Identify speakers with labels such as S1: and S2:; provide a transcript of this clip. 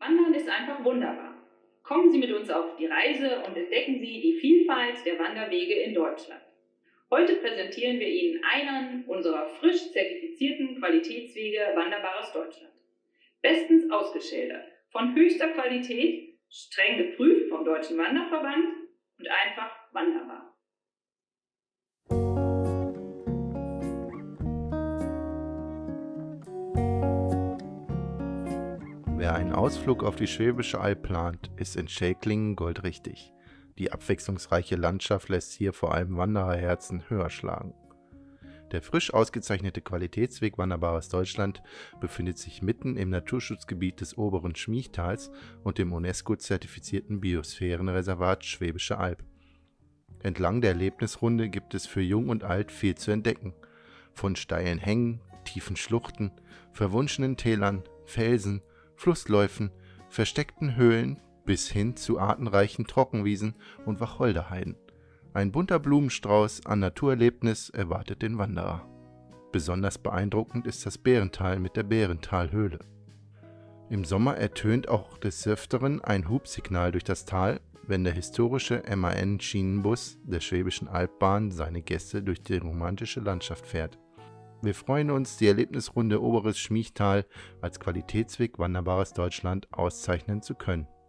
S1: Wandern ist einfach wunderbar. Kommen Sie mit uns auf die Reise und entdecken Sie die Vielfalt der Wanderwege in Deutschland. Heute präsentieren wir Ihnen einen unserer frisch zertifizierten Qualitätswege Wanderbares Deutschland. Bestens ausgeschildert, von höchster Qualität, streng geprüft vom Deutschen Wanderverband und einfach wanderbar.
S2: Wer einen Ausflug auf die Schwäbische Alb plant, ist in Schelklingen goldrichtig. Die abwechslungsreiche Landschaft lässt hier vor allem Wandererherzen höher schlagen. Der frisch ausgezeichnete Qualitätsweg Wanderbares Deutschland befindet sich mitten im Naturschutzgebiet des oberen Schmiechtals und dem UNESCO-zertifizierten Biosphärenreservat Schwäbische Alb. Entlang der Erlebnisrunde gibt es für Jung und Alt viel zu entdecken. Von steilen Hängen, tiefen Schluchten, verwunschenen Tälern, Felsen, Flussläufen, versteckten Höhlen bis hin zu artenreichen Trockenwiesen und Wacholderheiden. Ein bunter Blumenstrauß an Naturerlebnis erwartet den Wanderer. Besonders beeindruckend ist das Bärental mit der Bärentalhöhle. Im Sommer ertönt auch des Öfteren ein Hubsignal durch das Tal, wenn der historische MAN-Schienenbus der Schwäbischen Albahn seine Gäste durch die romantische Landschaft fährt. Wir freuen uns, die Erlebnisrunde Oberes Schmiechtal als Qualitätsweg Wanderbares Deutschland auszeichnen zu können.